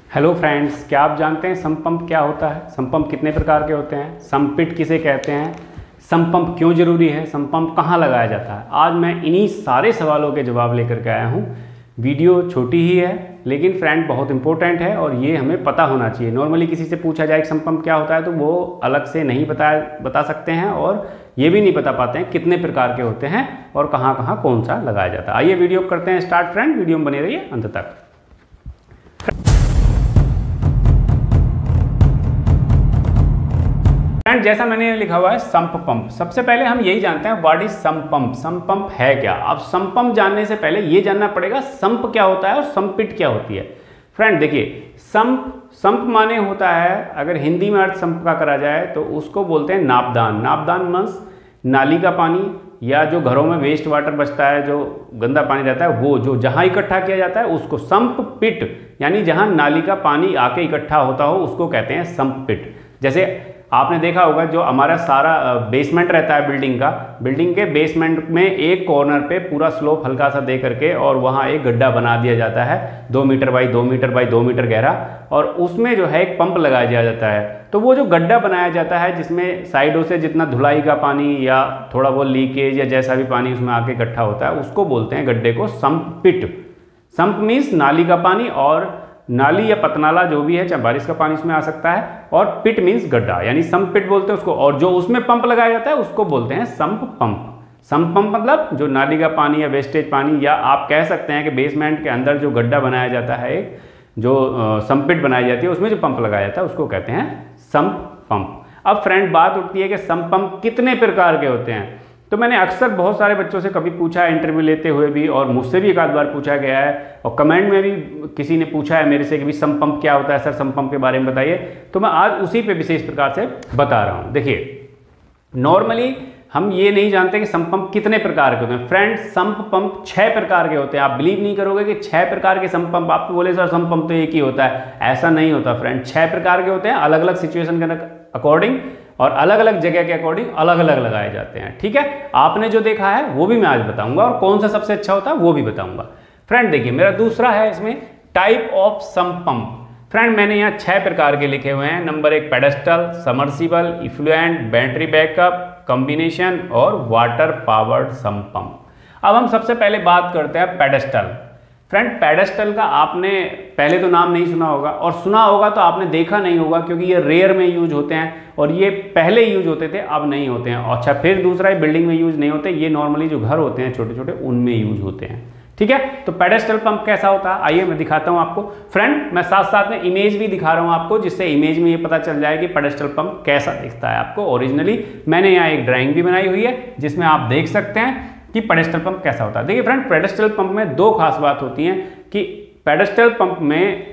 Hello friends, क्या आप जानते हैं सम्प पंप क्या होता है? सम्प पंप कितने प्रकार के होते हैं? सम्प पिट किसे कहते हैं? सम्प पंप क्यों जरूरी है? सम्प पंप कहाँ लगाया जाता है? आज मैं इन्हीं सारे सवालों के जवाब लेकर के आया हूँ। वीडियो छोटी ही है लेकिन फ्रेंड बहुत इंपॉर्टेंट है और ये हमें पता होना चाहिए। नॉर्मली किसी से पूछा जाए कि सम्प पंप क्या होता है तो वो अलग से नहीं बता सकते हैं और ये भी नहीं बता पाते हैं कितने प्रकार के होते हैं और कहाँ कहाँ कौन सा लगाया जाता है। आइए वीडियो करते हैं स्टार्ट फ्रेंड, वीडियो में बने रहिए अंत तक। फ्रेंड जैसा मैंने लिखा हुआ है सम्प पंप, सबसे पहले हम यही जानते हैं what is sump pump. Sump pump है क्या? अब सम्प पंप जानने से पहले ये जानना पड़ेगा सम्प क्या होता है और सम्प पिट क्या होती है। फ्रेंड देखिए, सम्प माने होता है, अगर हिंदी में अर्थ सम्प का करा जाए तो उसको बोलते हैं नापदान। नापदान मींस नाली का पानी या जो घरों में वेस्ट वाटर बचता है, जो गंदा पानी रहता है, वो जो जहाँ इकट्ठा किया जाता है उसको सम्प पिट, यानी जहाँ नाली का पानी आके इकट्ठा होता हो उसको कहते हैं सम्प पिट। जैसे आपने देखा होगा जो हमारा सारा बेसमेंट रहता है बिल्डिंग के बेसमेंट में एक कॉर्नर पे पूरा स्लोप हल्का सा दे करके और वहाँ एक गड्ढा बना दिया जाता है 2 metre by 2 metre by 2 metre गहरा, और उसमें जो है एक पंप लगाया दिया जाता है। तो वो जो गड्ढा बनाया जाता है जिसमें साइडों से जितना धुलाई का पानी या थोड़ा बहुत लीकेज या जैसा भी पानी उसमें आके इकट्ठा होता है उसको बोलते हैं गड्ढे को सम्प पिट। सम्प मीन्स नाली का पानी, और नाली या पतनाला जो भी है, चाहे बारिश का पानी उसमें आ सकता है, और पिट मीन्स गड्ढा, यानी सम्प पिट बोलते हैं उसको। और जो उसमें पंप लगाया जाता है उसको बोलते हैं सम्प पंप। सम्प पंप मतलब जो नाली का पानी या वेस्टेज पानी, या आप कह सकते हैं कि बेसमेंट के अंदर जो गड्ढा बनाया जाता है, एक जो सम्प पिट बनाई जाती है उसमें जो पंप लगाया जाता है उसको कहते हैं सम्प पंप। अब फ्रेंड बात उठती है कि सम्प पंप कितने प्रकार के होते हैं। तो मैंने अक्सर बहुत सारे बच्चों से कभी पूछा है, इंटरव्यू लेते हुए भी, और मुझसे भी एक आध बार पूछा गया है, और कमेंट में भी किसी ने पूछा है मेरे से कि भी सम्प पंप क्या होता है सर, सम्प पंप के बारे में बताइए। तो मैं आज उसी पे विशेष प्रकार से बता रहा हूँ। देखिए, नॉर्मली हम ये नहीं जानते कि सम्प पंप कितने प्रकार के होते हैं। फ्रेंड सम्प पंप 6 प्रकार के होते हैं। आप बिलीव नहीं करोगे कि 6 प्रकार के सम्प पंप। आप बोले सर सम्प पंप तो एक ही होता है, ऐसा नहीं होता फ्रेंड। 6 प्रकार के होते हैं, अलग अलग सिचुएशन के अकॉर्डिंग और अलग अलग जगह के अकॉर्डिंग अलग अलग लगाए जाते हैं। ठीक है, आपने जो देखा है वो भी मैं आज बताऊंगा और कौन सा सबसे अच्छा होता है वो भी बताऊंगा। फ्रेंड देखिए, मेरा दूसरा है इसमें type of sump pump. Friend मैंने यहाँ 6 प्रकार के लिखे हुए हैं। Number 1 pedestal, submersible, effluent, battery backup, combination और वाटर पावर्ड सम्प पंप। अब हम सबसे पहले बात करते हैं पेडेस्टल। फ्रेंड पेडेस्टल का आपने पहले तो नाम नहीं सुना होगा, और सुना होगा तो आपने देखा नहीं होगा, क्योंकि ये रेयर में यूज होते हैं और ये पहले यूज होते थे, अब नहीं होते हैं। अच्छा, फिर दूसरा ये बिल्डिंग में यूज नहीं होते, ये नॉर्मली जो घर होते हैं छोटे छोटे उनमें यूज होते हैं। ठीक है, तो पेडेस्टल पंप कैसा होता है आइए मैं दिखाता हूँ आपको। फ्रेंड मैं साथ साथ में इमेज भी दिखा रहा हूँ आपको, जिससे इमेज में ये पता चल जाए कि पेडेस्टल पंप कैसा दिखता है आपको। ओरिजिनली मैंने यहाँ एक ड्राइंग भी बनाई हुई है जिसमें आप देख सकते हैं कि पेडेस्टल पंप कैसा होता है। देखिए फ्रेंड, पेडेस्टल पंप में 2 खास बात होती हैं कि पेडेस्टल पंप में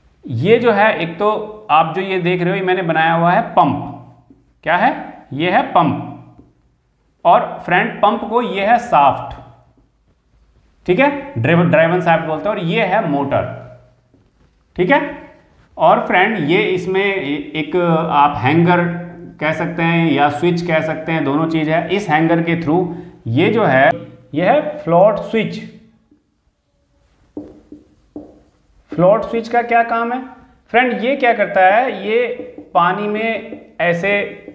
ये जो है, एक तो आप जो ये देख रहे हो ये मैंने बनाया हुआ है पंप। क्या है? ये है पंप, और फ्रेंड पंप को ये है शाफ्ट। ठीक है, ड्राइवन शाफ्ट बोलते हैं, और ये है मोटर। ठीक है, और फ्रेंड ये इसमें एक आप हैंगर कह सकते हैं या स्विच कह सकते हैं, दोनों चीज है। इस हैंगर के थ्रू ये जो है ये है फ्लोट स्विच। फ्लोट स्विच का क्या काम है फ्रेंड? ये क्या करता है, ये पानी में ऐसे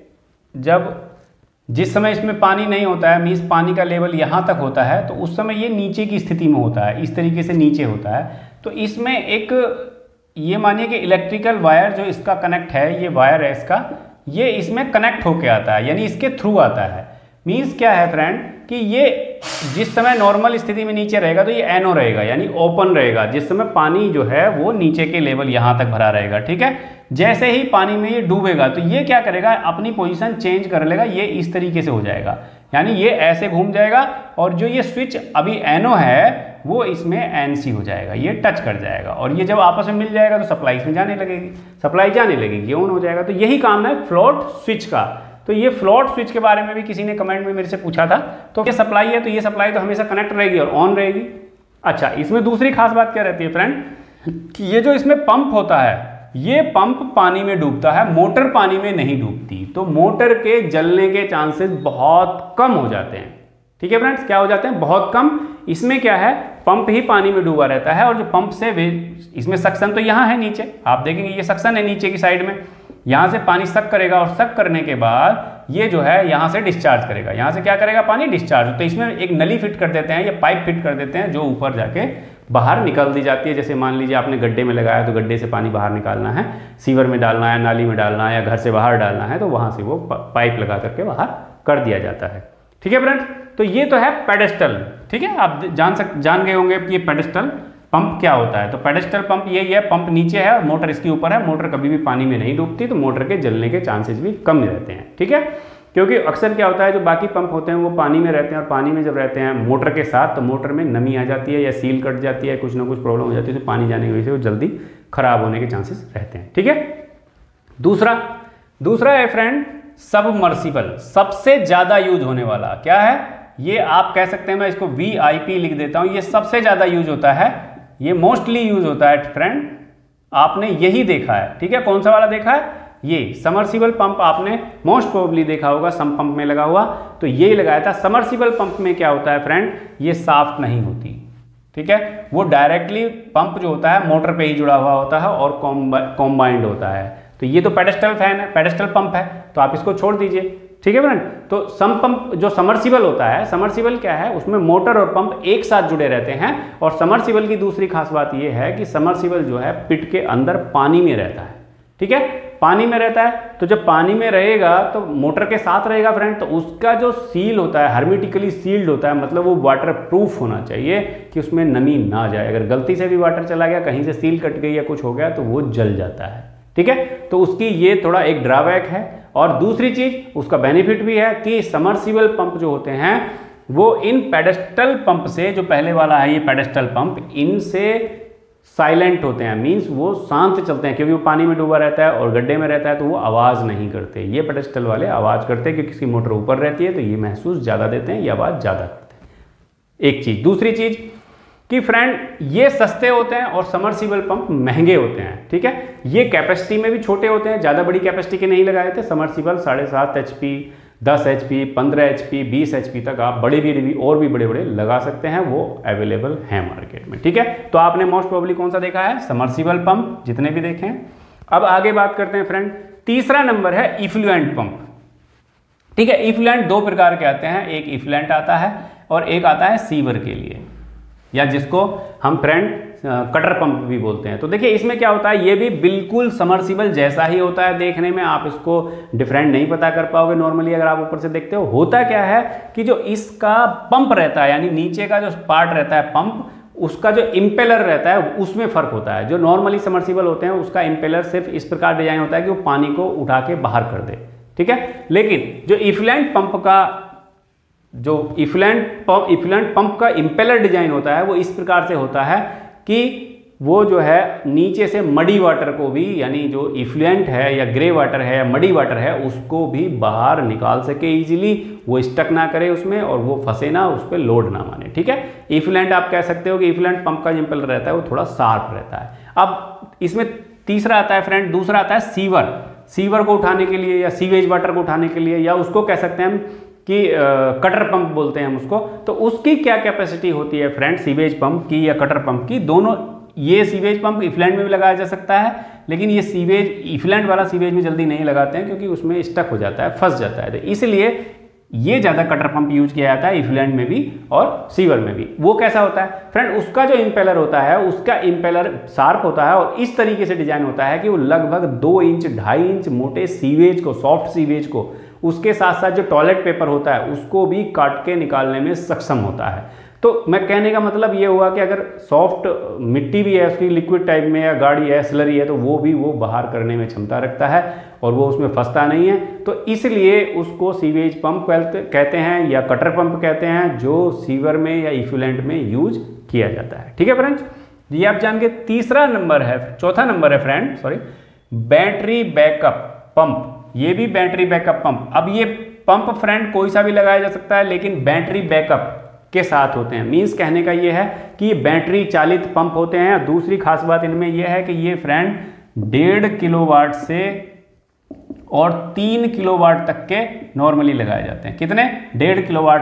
जिस समय इसमें पानी नहीं होता है, मीन्स पानी का लेवल यहाँ तक होता है, तो उस समय ये नीचे की स्थिति में होता है, इस तरीके से नीचे होता है। तो इसमें एक ये मानिए कि इलेक्ट्रिकल वायर जो इसका कनेक्ट है, ये वायर है इसका, ये इसमें कनेक्ट होके आता है, यानी इसके थ्रू आता है। मीन्स क्या है फ्रेंड कि ये जिस समय नॉर्मल स्थिति में नीचे रहेगा तो ये एनो रहेगा, यानी ओपन रहेगा। जिस समय पानी जो है वो नीचे के लेवल यहाँ तक भरा रहेगा। ठीक है, जैसे ही पानी में ये डूबेगा तो ये क्या करेगा, अपनी पोजीशन चेंज कर लेगा, ये इस तरीके से हो जाएगा, यानी ये ऐसे घूम जाएगा, और जो ये स्विच अभी एनो है वो इसमें एनसी हो जाएगा, ये टच कर जाएगा, और ये जब आपस में मिल जाएगा तो सप्लाई इसमें जाने लगेगी, सप्लाई जाने लगेगी, ऑन हो जाएगा। तो यही काम है फ्लोट स्विच का। तो ये फ्लोट स्विच के बारे में भी किसी ने कमेंट में मेरे से पूछा था। तो ये सप्लाई है, तो ये सप्लाई तो हमेशा कनेक्ट रहेगी और ऑन रहेगी। अच्छा, इसमें दूसरी खास बात क्या रहती है फ्रेंड कि ये जो इसमें पंप होता है, ये पंप पानी में डूबता है, मोटर पानी में नहीं डूबती। तो मोटर के जलने के चांसेस बहुत कम हो जाते हैं। ठीक है फ्रेंड्स, क्या हो जाते हैं? बहुत कम। इसमें क्या है, पंप ही पानी में डूबा रहता है और जो पंप से इसमें सक्शन तो यहाँ है नीचे, आप देखेंगे ये सक्शन है नीचे की साइड में, यहाँ से पानी सक करेगा और सक करने के बाद ये जो है यहाँ से डिस्चार्ज करेगा, यहाँ से क्या करेगा, पानी डिस्चार्ज। तो इसमें एक नली फिट कर देते हैं या पाइप फिट कर देते हैं जो ऊपर जाके बाहर निकल दी जाती है। जैसे मान लीजिए आपने गड्ढे में लगाया तो गड्ढे से पानी बाहर निकालना है, सीवर में डालना है, नाली में डालना है या घर से बाहर डालना है, तो वहाँ से वो पाइप लगा करके बाहर कर दिया जाता है। ठीक है फ्रेंड्स, तो ये तो है पेडेस्टल। ठीक है, आप जान गए होंगे कि ये पेडेस्टल पंप क्या होता है। तो पेडेस्टल पंप यही है, पंप नीचे है और मोटर इसके ऊपर है। मोटर कभी भी पानी में नहीं डूबती, तो मोटर के जलने के चांसेस भी कम रहते हैं। ठीक है, क्योंकि अक्सर क्या होता है जो बाकी पंप होते हैं वो पानी में रहते हैं और पानी में जब रहते हैं मोटर के साथ तो मोटर में नमी आ जाती है या सील कट जाती है, कुछ ना कुछ प्रॉब्लम हो जाती है, तो पानी जाने की वजह से वो जल्दी खराब होने के चांसेस रहते हैं। ठीक है, दूसरा है फ्रेंड सबमर्सिबल, सबसे ज़्यादा यूज होने वाला क्या है, ये आप कह सकते हैं, मैं इसको VIP लिख देता हूँ, ये सबसे ज़्यादा यूज होता है, ये मोस्टली यूज होता है फ्रेंड, आपने यही देखा है। ठीक है, कौन सा वाला देखा है, ये समर्सिबल पंप आपने मोस्ट प्रोबेबली देखा होगा सम पंप में लगा हुआ, तो यही लगाया था। समर्सिबल पंप में क्या होता है फ्रेंड, ये साफ्ट नहीं होती। ठीक है, वो डायरेक्टली पंप जो होता है मोटर पे ही जुड़ा हुआ होता है और कॉम्बाइंड होता है। तो ये तो पेडेस्टल फैन है, पेडेस्टल पंप है, तो आप इसको छोड़ दीजिए। ठीक है फ्रेंड, तो सम पंप जो समर्सिबल होता है, समर्सिबल क्या है, उसमें मोटर और पंप एक साथ जुड़े रहते हैं। और समर्सिबल की दूसरी खास बात ये है कि समर्सिबल जो है पिट के अंदर पानी में रहता है। ठीक है, पानी में रहता है, तो जब पानी में रहेगा तो मोटर के साथ रहेगा फ्रेंड, तो उसका जो सील होता है हर्मेटिकली सील्ड होता है, मतलब वो वाटर प्रूफ होना चाहिए कि उसमें नमी ना जाए। अगर गलती से भी वाटर चला गया, कहीं से सील कट गई या कुछ हो गया तो वो जल जाता है। ठीक है, तो उसकी ये थोड़ा एक ड्रॉबैक है। और दूसरी चीज उसका बेनिफिट भी है कि समर्सिबल पंप जो होते हैं वो इन पेडेस्टल पंप से, जो पहले वाला है ये पेडेस्टल पंप, इनसे साइलेंट होते हैं, मींस वो शांत चलते हैं, क्योंकि वो पानी में डूबा रहता है और गड्ढे में रहता है तो वो आवाज़ नहीं करते। ये पेडेस्टल वाले आवाज़ करते हैं, क्योंकि इसकी मोटर ऊपर रहती है तो ये महसूस ज़्यादा देते हैं, ये आवाज़ ज़्यादा करते हैं। एक चीज़, दूसरी चीज़ कि फ्रेंड ये सस्ते होते हैं और समर्सिबल पंप महंगे होते हैं। ठीक है, ये कैपेसिटी में भी छोटे होते हैं, ज़्यादा बड़ी कैपेसिटी के नहीं लगाए थे। Submersible 7.5 HP, 10 HP, 15 HP, 20 HP तक आप बड़े भी और भी बड़े लगा सकते हैं, वो अवेलेबल हैं मार्केट में। ठीक है, तो आपने मोस्ट प्रोबेबली कौन सा देखा है, समर्सिबल पंप, जितने भी देखे हैं। अब आगे बात करते हैं फ्रेंड, तीसरा नंबर है इफ्लुएंट पंप। ठीक है, इफ्लुएंट दो प्रकार के आते हैं, एक इफ्लुएंट आता है और एक आता है सीवर के लिए, या जिसको हम फ्रेंड कटर पंप भी बोलते हैं। तो देखिए इसमें क्या होता है, ये भी बिल्कुल समर्सिबल जैसा ही होता है देखने में, आप इसको डिफरेंट नहीं पता कर पाओगे नॉर्मली अगर आप ऊपर से देखते हो। होता क्या है कि जो इसका पंप रहता है, यानी नीचे का जो पार्ट रहता है पंप, उसका जो इम्पेलर रहता है उसमें फ़र्क होता है। जो नॉर्मली समर्सिबल होते हैं उसका इम्पेलर सिर्फ इस प्रकार डिजाइन होता है कि वो पानी को उठा के बाहर कर दे। ठीक है, लेकिन जो इफ्लुएंट पंप का इम्पेलर डिजाइन होता है वो इस प्रकार से होता है कि वो जो है नीचे से मडी वाटर को भी, यानी जो इफ्लुएंट है या ग्रे वाटर है या मडी वाटर है, उसको भी बाहर निकाल सके इजीली, वो स्टक ना करे उसमें और वो फंसे ना, उस पर लोड ना माने। ठीक है, इफ्लुएंट आप कह सकते हो कि इफ्लुएंट पंप का इम्पेलर रहता है वो थोड़ा शार्प रहता है। अब इसमें तीसरा आता है फ्रेंड, दूसरा आता है सीवर को उठाने के लिए या सीवेज वाटर को उठाने के लिए, या उसको कह सकते हैं हम कि कटर पंप बोलते हैं हम उसको। तो उसकी क्या कैपेसिटी होती है फ्रेंड, सीवेज पंप की या कटर पंप की, दोनों। ये सीवेज पंप इफ्लुएंट में भी लगाया जा सकता है, लेकिन ये इफ्लुएंट वाला सीवेज में जल्दी नहीं लगाते हैं क्योंकि उसमें स्टक हो जाता है, फंस जाता है, तो इसलिए ये ज़्यादा कटर पंप यूज किया जाता है इफ्लुएंट में भी और सीवर में भी। वो कैसा होता है फ्रेंड, उसका जो इम्पेलर होता है उसका इम्पेलर शार्प होता है और इस तरीके से डिजाइन होता है कि वो लगभग 2 इंच 2.5 इंच मोटे सीवेज को, सॉफ्ट सीवेज को, उसके साथ साथ जो टॉयलेट पेपर होता है उसको भी काट के निकालने में सक्षम होता है। तो मैं कहने का मतलब ये हुआ कि अगर सॉफ्ट मिट्टी भी है उसकी लिक्विड टाइप में, या गाड़ी है, स्लरी है, तो वो भी वो बाहर करने में क्षमता रखता है और वो उसमें फंसता नहीं है। तो इसलिए उसको सीवेज पंप कहते हैं या कटर पंप कहते हैं, जो सीवर में या इफ्लुएंट में यूज किया जाता है। ठीक है फ्रेंड्स, ये आप जान के चौथा नंबर है फ्रेंड, बैटरी बैकअप पंप। ये भी बैटरी बैकअप पंप। अब ये पंप फ्रेंड कोई सा भी लगाया जा सकता है, लेकिन बैटरी बैकअप के साथ होते हैं। मींस कहने का ये है कि ये बैटरी चालित पंप होते हैं। दूसरी खास बात इनमें यह है कि ये फ्रेंड 1.5 किलोवाट से और 3 किलोवाट तक के नॉर्मली लगाए जाते हैं। कितने? 1.5 किलोवाट से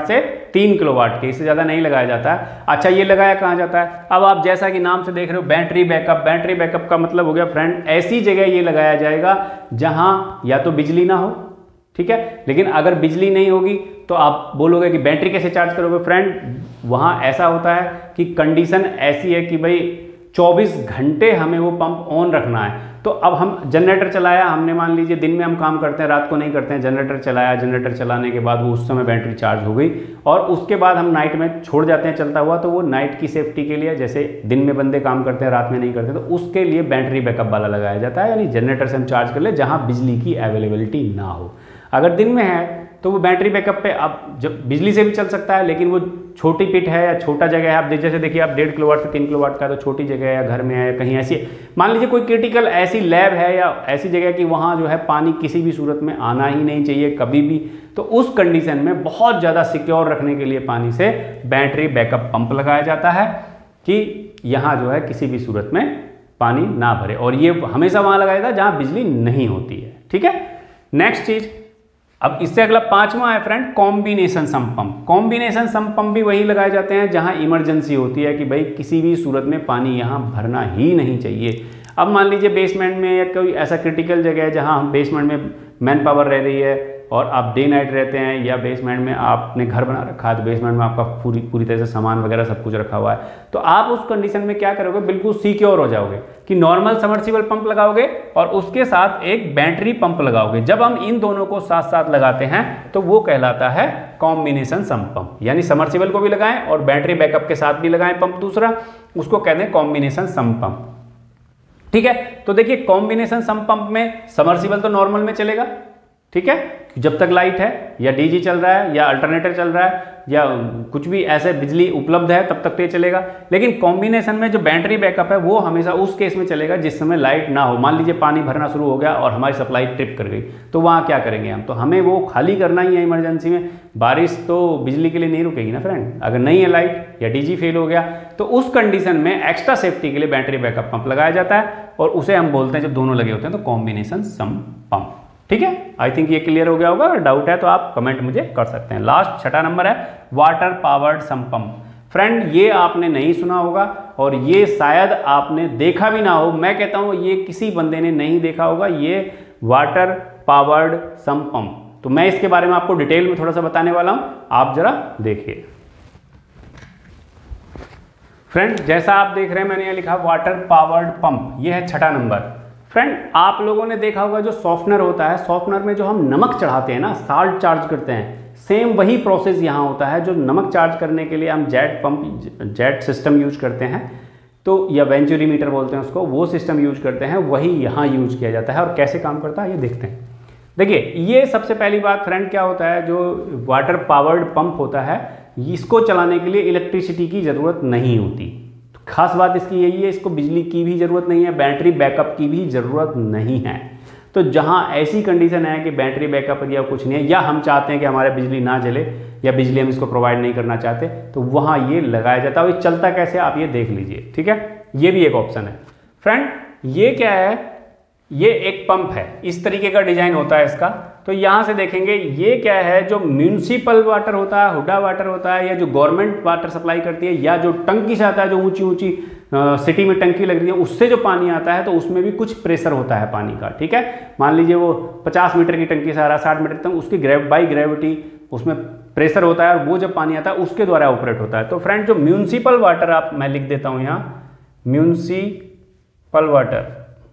3 किलोवाट के, इससे ज़्यादा नहीं लगाया जाता है। अच्छा, ये लगाया कहाँ जाता है? अब आप जैसा कि नाम से देख रहे हो बैटरी बैकअप, बैटरी बैकअप का मतलब हो गया फ्रेंड ऐसी जगह ये लगाया जाएगा जहाँ या तो बिजली ना हो, ठीक है, लेकिन अगर बिजली नहीं होगी तो आप बोलोगे कि बैटरी कैसे चार्ज करोगे? फ्रेंड वहाँ ऐसा होता है कि कंडीशन ऐसी है कि भाई 24 घंटे हमें वो पंप ऑन रखना है। तो अब हम जनरेटर चलाया, हमने मान लीजिए दिन में हम काम करते हैं, रात को नहीं करते हैं, जनरेटर चलाया, जनरेटर चलाने के बाद वो उस समय बैटरी चार्ज हो गई और उसके बाद हम नाइट में छोड़ जाते हैं चलता हुआ, तो वो नाइट की सेफ्टी के लिए, जैसे दिन में बंदे काम करते हैं रात में नहीं करते, तो उसके लिए बैटरी बैकअप वाला लगाया जाता है, यानी जनरेटर से हम चार्ज कर ले जहाँ बिजली की अवेलेबिलिटी ना हो। अगर दिन में है तो वो बैटरी बैकअप पे आप जब बिजली से भी चल सकता है, लेकिन वो छोटी पिट है या छोटा जगह है, आप जैसे देखिए आप 1.5 किलोवाट से 3 किलोवाट का, तो छोटी जगह है या घर में है या कहीं ऐसी, मान लीजिए कोई क्रिटिकल ऐसी लैब है या ऐसी जगह कि वहाँ जो है पानी किसी भी सूरत में आना ही नहीं चाहिए कभी भी, तो उस कंडीशन में बहुत ज़्यादा सिक्योर रखने के लिए पानी से बैटरी बैकअप पंप लगाया जाता है कि यहाँ जो है किसी भी सूरत में पानी ना भरे, और ये हमेशा वहाँ लगाया जाता है जहाँ बिजली नहीं होती है, ठीक है। नेक्स्ट चीज़, अब इससे अगला 5वां है friend combination sump pump. Combination sump pump भी वही लगाए जाते हैं जहां इमरजेंसी होती है कि भाई किसी भी सूरत में पानी यहां भरना ही नहीं चाहिए। अब मान लीजिए बेसमेंट में या कोई ऐसा क्रिटिकल जगह है जहां हम बेसमेंट में मैन पावर रह रही है और आप डे नाइट रहते हैं, या बेसमेंट में आपने घर बना रखा है तो बेसमेंट में आपका पूरी तरह से सामान वगैरह सब कुछ रखा हुआ है, तो आप उस कंडीशन में क्या करोगे, बिल्कुल सिक्योर हो जाओगे कि नॉर्मल सबमर्सिबल पंप लगाओगे और उसके साथ एक बैटरी पंप लगाओगे। जब हम इन दोनों को साथ साथ लगाते हैं तो वो कहलाता है कॉम्बिनेशन सम्प पंप, यानी सबमर्सिबल को भी लगाएं और बैटरी बैकअप के साथ भी लगाएं पंप दूसरा, उसको कहते हैं कॉम्बिनेशन सम्प पंप, ठीक है। तो देखिए कॉम्बिनेशन सम्प पंप में सबमर्सिबल तो नॉर्मल में चलेगा, ठीक है, जब तक लाइट है या डीजी चल रहा है या अल्टरनेटर चल रहा है या कुछ भी ऐसे बिजली उपलब्ध है तब तक तो ये चलेगा। लेकिन कॉम्बिनेशन में जो बैटरी बैकअप है वो हमेशा उस केस में चलेगा जिस समय लाइट ना हो। मान लीजिए पानी भरना शुरू हो गया और हमारी सप्लाई ट्रिप कर गई, तो वहाँ क्या करेंगे हम, तो हमें वो खाली करना ही है इमरजेंसी में। बारिश तो बिजली के लिए नहीं रुकेगी ना फ्रेंड, अगर नहीं है लाइट या डीजी फेल हो गया तो उस कंडीशन में एक्स्ट्रा सेफ्टी के लिए बैटरी बैकअप पंप लगाया जाता है और उसे हम बोलते हैं, जब दोनों लगे होते हैं तो कॉम्बिनेशन सम्प पंप, ठीक है। आई थिंक ये क्लियर हो गया होगा, अगर डाउट है तो आप कमेंट मुझे कर सकते हैं। लास्ट 6ठा नंबर है water powered sump pump. Friend ये आपने नहीं सुना होगा और ये शायद आपने देखा भी ना हो, मैं कहता हूँ ये किसी बंदे ने नहीं देखा होगा, ये वाटर पावर्ड सम्प पंप। तो मैं इसके बारे में आपको डिटेल में थोड़ा सा बताने वाला हूँ, आप जरा देखिए। फ्रेंड जैसा आप देख रहे हैं मैंने यहाँ लिखा वाटर पावर्ड पंप, ये है 6ठा नंबर। फ्रेंड आप लोगों ने देखा होगा जो सॉफ्टनर होता है, सॉफ्टनर में जो हम नमक चढ़ाते हैं ना, साल्ट चार्ज करते हैं, सेम वही प्रोसेस यहाँ होता है। जो नमक चार्ज करने के लिए हम jet pump, jet system use करते हैं, तो या वेंचुरी मीटर बोलते हैं उसको, वो सिस्टम यूज करते हैं, वही यहाँ यूज किया जाता है। और कैसे काम करता है ये देखते हैं। देखिए ये सबसे पहली बात फ्रेंड क्या होता है, जो वाटर पावर्ड पंप होता है इसको चलाने के लिए इलेक्ट्रिसिटी की ज़रूरत नहीं होती। खास बात इसकी यही है, इसको बिजली की भी ज़रूरत नहीं है, बैटरी बैकअप की भी ज़रूरत नहीं है। तो जहाँ ऐसी कंडीशन है कि बैटरी बैकअप या कुछ नहीं है, या हम चाहते हैं कि हमारे बिजली ना जले या बिजली हम इसको प्रोवाइड नहीं करना चाहते, तो वहाँ ये लगाया जाता है। और ये चलता कैसे आप ये देख लीजिए, ठीक है, ये भी एक ऑप्शन है। फ्रेंड ये क्या है, ये एक पंप है, इस तरीके का डिजाइन होता है इसका। तो यहाँ से देखेंगे ये क्या है, जो म्यूनिसिपल वाटर होता है, हुडा वाटर होता है, या जो गवर्नमेंट वाटर सप्लाई करती है, या जो टंकी से आता है, जो ऊंची ऊंची सिटी में टंकी लग रही है उससे जो पानी आता है, तो उसमें भी कुछ प्रेशर होता है पानी का, ठीक है। मान लीजिए वो 50 मीटर की टंकी से आ रहा है 60 मीटर तक, उसकी बाई ग्रेविटी उसमें प्रेशर होता है और वो जब पानी आता है उसके द्वारा ऑपरेट होता है। तो फ्रेंड जो म्यूनिसिपल वाटर, आप मैं लिख देता हूँ यहाँ म्यूनिसिपल वाटर,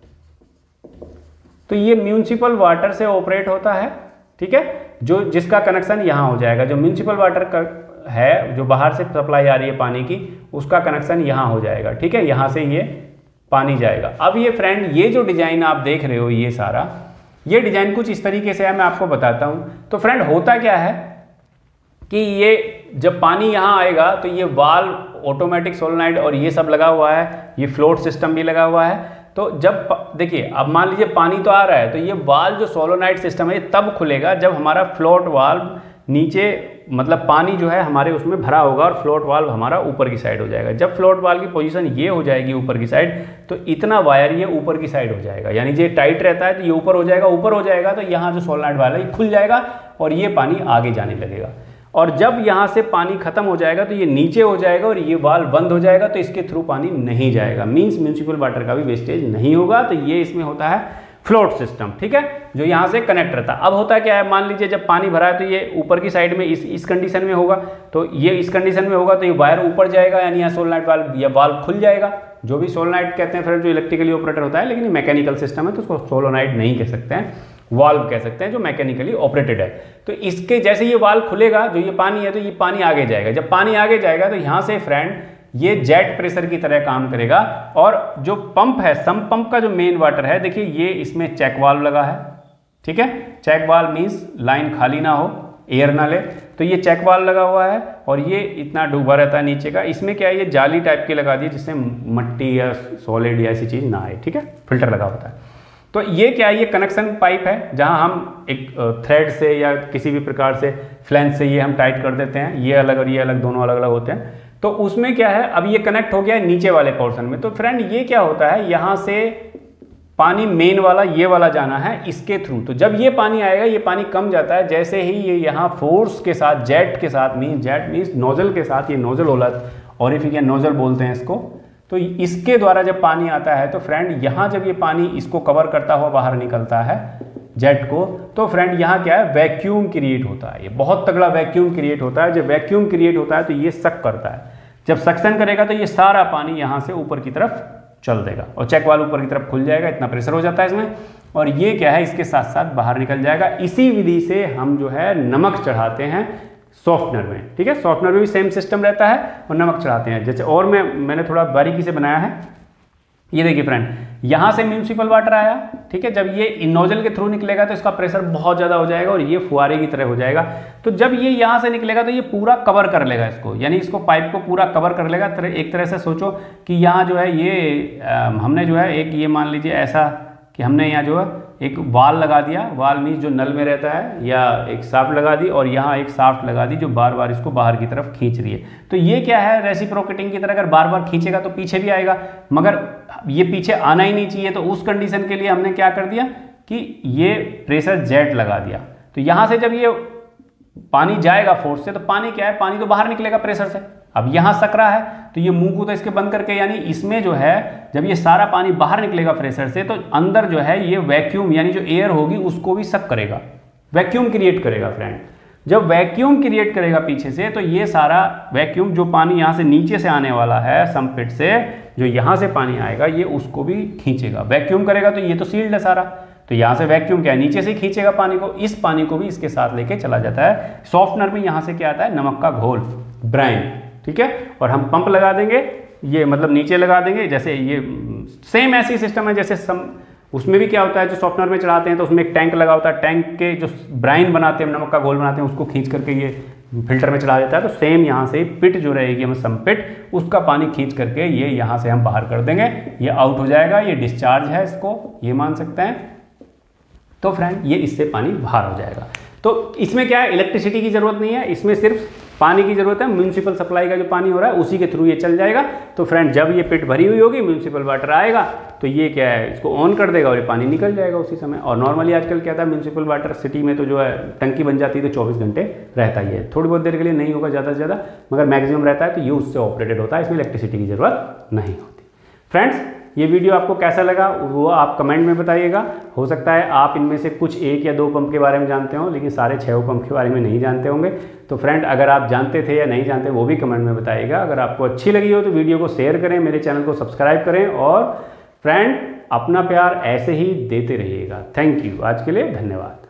तो ये म्यूनिसिपल वाटर से ऑपरेट होता है, ठीक है, जो जिसका कनेक्शन यहाँ हो जाएगा। जो म्यूनिसिपल वाटर का है, जो बाहर से सप्लाई आ रही है पानी की, उसका कनेक्शन यहाँ हो जाएगा, ठीक है, यहाँ से ये पानी जाएगा। अब ये फ्रेंड ये जो डिजाइन आप देख रहे हो, ये सारा ये डिजाइन कुछ इस तरीके से है, मैं आपको बताता हूँ। तो फ्रेंड होता क्या है कि ये जब पानी यहाँ आएगा तो ये वाल्व, ऑटोमेटिक सोलेनॉइड और ये सब लगा हुआ है, ये फ्लोट सिस्टम भी लगा हुआ है। तो जब देखिए अब मान लीजिए पानी तो आ रहा है, तो ये वाल्व जो सोलेनॉइड सिस्टम है तब खुलेगा जब हमारा फ्लोट वाल्व नीचे, मतलब पानी जो है हमारे उसमें भरा होगा और फ्लोट वाल्व हमारा ऊपर की साइड हो जाएगा। जब फ्लोट वाल्व की पोजीशन ये हो जाएगी ऊपर की साइड, तो इतना वायर ये ऊपर की साइड हो जाएगा, यानी ये टाइट रहता है तो ये ऊपर हो जाएगा। ऊपर हो जाएगा तो यहाँ जो सोलेनॉइड वाल्व है ये खुल जाएगा और ये पानी आगे जाने लगेगा। और जब यहाँ से पानी खत्म हो जाएगा तो ये नीचे हो जाएगा और ये वाल्व बंद हो जाएगा, तो इसके थ्रू पानी नहीं जाएगा, मींस म्यूनिसिपल वाटर का भी वेस्टेज नहीं होगा। तो ये इसमें होता है फ्लोट सिस्टम, ठीक है, जो यहाँ से कनेक्ट रहता है। अब होता क्या है, मान लीजिए जब पानी भरा है तो ये ऊपर की साइड में इस कंडीशन में होगा, तो ये इस कंडीशन में होगा तो ये वायर ऊपर जाएगा, यानी यहाँ सोलेनोइड वाल्व या वाल्व खुल जाएगा, जो भी सोलेनोइड कहते हैं फ्रेंड, जो इलेक्ट्रिकली ऑपरेटर होता है, लेकिन ये मैकेनिकल सिस्टम है तो उसको सोलेनोइड नहीं कह सकते हैं, वाल्व कह सकते हैं जो मैकेनिकली ऑपरेटेड है। तो इसके जैसे ये वाल्व खुलेगा, जो ये पानी है तो ये पानी आगे जाएगा, जब पानी आगे जाएगा तो यहाँ से फ्रेंड ये जेट प्रेशर की तरह काम करेगा। और जो पंप है, सम्प पंप का जो मेन वाटर है, देखिए ये इसमें चेक वाल्व लगा है, ठीक है, चेक वाल्व मीन्स लाइन खाली ना हो, एयर ना ले, तो ये चेक वाल्व लगा हुआ है और ये इतना डूबा रहता है नीचे का। इसमें क्या है, ये जाली टाइप की लगा दी जिससे मट्टी या सॉलिड या ऐसी चीज़ ना आए, ठीक है, फिल्टर लगा होता है। तो ये क्या है, ये कनेक्शन पाइप है जहां हम एक थ्रेड से या किसी भी प्रकार से फ्लैंज से ये हम टाइट कर देते हैं, ये अलग और ये अलग, दोनों अलग अलग होते हैं। तो उसमें क्या है, अब ये कनेक्ट हो गया है नीचे वाले पोर्शन में। तो फ्रेंड ये क्या होता है, यहाँ से पानी मेन वाला ये वाला जाना है इसके थ्रू। तो जब ये पानी आएगा, ये पानी कम जाता है, जैसे ही ये यहाँ फोर्स के साथ, जेट के साथ, जेट मीन्स नोजल के साथ, ये नोजल होला ऑरिफिक नोजल बोलते हैं इसको, तो इसके द्वारा जब पानी आता है तो फ्रेंड यहाँ जब ये पानी इसको कवर करता हुआ बाहर निकलता है जेट को, तो फ्रेंड यहाँ क्या है, वैक्यूम क्रिएट होता है, ये बहुत तगड़ा वैक्यूम क्रिएट होता है। जब वैक्यूम क्रिएट होता है तो ये सक करता है, जब सक्शन करेगा तो ये सारा पानी यहाँ से ऊपर की तरफ चल देगा और चेक वाल्व ऊपर की तरफ खुल जाएगा, इतना प्रेशर हो जाता है इसमें, और ये क्या है, इसके साथ साथ बाहर निकल जाएगा। इसी विधि से हम जो है नमक चढ़ाते हैं सॉफ्टनर में, ठीक है, सॉफ्टनर में भी सेम सिस्टम रहता है और नमक चढ़ाते हैं। जैसे और मैंने थोड़ा बारीकी से बनाया है, ये देखिए फ्रेंड, यहाँ से म्यूनिसिपल वाटर आया, ठीक है, जब ये नोजल के थ्रू निकलेगा तो इसका प्रेशर बहुत ज़्यादा हो जाएगा और ये फुहारे की तरह हो जाएगा। तो जब ये यहाँ से निकलेगा तो ये पूरा कवर कर लेगा इसको, यानी इसको पाइप को पूरा कवर कर लेगा। एक तरह से सोचो कि यहाँ जो है ये हमने जो है एक, ये मान लीजिए ऐसा कि हमने यहाँ जो है एक वाल लगा दिया, वाल मीन्स जो नल में रहता है, या एक साफ्ट लगा दी और यहाँ एक साफ्ट लगा दी जो बार बार इसको बाहर की तरफ खींच रही है। तो ये क्या है, रेसिप्रोकेटिंग की तरह, अगर बार बार खींचेगा तो पीछे भी आएगा, मगर ये पीछे आना ही नहीं चाहिए। तो उस कंडीशन के लिए हमने क्या कर दिया कि ये प्रेशर जेट लगा दिया। तो यहाँ से जब ये पानी जाएगा फोर्स से, तो पानी क्या है, पानी तो बाहर निकलेगा प्रेशर से। अब यहाँ सक रहा है तो ये मुंह को तो इसके बंद करके, यानी इसमें जो है जब ये सारा पानी बाहर निकलेगा प्रेशर से, तो अंदर जो है ये वैक्यूम यानी जो एयर होगी उसको भी सक करेगा, वैक्यूम क्रिएट करेगा फ्रेंड। जब वैक्यूम क्रिएट करेगा पीछे से, तो ये सारा वैक्यूम जो पानी यहाँ से नीचे से आने वाला है सम्प पिट से, जो यहाँ से पानी आएगा ये उसको भी खींचेगा, वैक्यूम करेगा। तो ये तो सील्ड है सारा, तो यहाँ से वैक्यूम क्या है, नीचे से खींचेगा पानी को, इस पानी को भी इसके साथ लेके चला जाता है। सॉफ्टनर में यहाँ से क्या आता है, नमक का घोल, ब्राइन, ठीक है, और हम पंप लगा देंगे, ये मतलब नीचे लगा देंगे, जैसे ये सेम ऐसी सिस्टम है जैसे उसमें भी क्या होता है, जो सॉफ्टनर में चढ़ाते हैं तो उसमें एक टैंक लगा होता है, टैंक के जो ब्राइन बनाते हैं, नमक का घोल बनाते हैं, उसको खींच करके ये फिल्टर में चढ़ा देता है। तो सेम यहाँ से पिट जो रहेगी हमें सम पिट, उसका पानी खींच करके ये यहाँ से हम बाहर कर देंगे, ये आउट हो जाएगा, ये डिस्चार्ज है, इसको ये मान सकते हैं। तो फ्रेंड ये इससे पानी बाहर हो जाएगा। तो इसमें क्या है, इलेक्ट्रिसिटी की ज़रूरत नहीं है, इसमें सिर्फ पानी की ज़रूरत है। म्यूनिसिपल सप्लाई का जो पानी हो रहा है उसी के थ्रू ये चल जाएगा। तो फ्रेंड जब ये पिट भरी हुई होगी, म्यूनिसिपल वाटर आएगा तो ये क्या है, इसको ऑन कर देगा और ये पानी निकल जाएगा उसी समय। और नॉर्मली आजकल क्या था, म्यूनिसिपल वाटर सिटी में तो जो है टंकी बन जाती है तो 24 घंटे रहता ही है, थोड़ी बहुत देर के लिए नहीं होगा ज़्यादा से ज़्यादा, मगर मैक्सिमम रहता है। तो ये उससे ऑपरेटेड होता है, इसमें इलेक्ट्रिसिटी की ज़रूरत नहीं होती। फ्रेंड्स ये वीडियो आपको कैसा लगा वो आप कमेंट में बताइएगा। हो सकता है आप इनमें से कुछ 1 या 2 पंप के बारे में जानते हो, लेकिन सारे 6 पंप के बारे में नहीं जानते होंगे। तो फ्रेंड अगर आप जानते थे या नहीं जानते वो भी कमेंट में बताइएगा। अगर आपको अच्छी लगी हो तो वीडियो को शेयर करें, मेरे चैनल को सब्सक्राइब करें, और फ्रेंड अपना प्यार ऐसे ही देते रहिएगा। थैंक यू, आज के लिए धन्यवाद।